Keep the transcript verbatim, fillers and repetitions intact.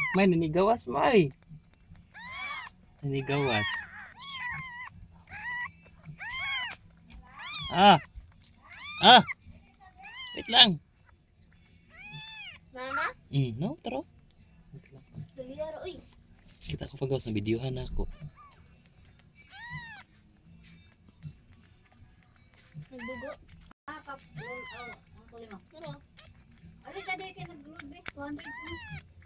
May nanigawas, may. Nanigawas. Ah. Ah. Wait lang. Nana? Hmm, no, taro. Wait lang. Tuliar, uy. Kita ko pagawas na videohan ako. Nagdugo. Ah, kap. Oh, ang kulima. Pero, ano sa day kayo nag-group eh? two hundred.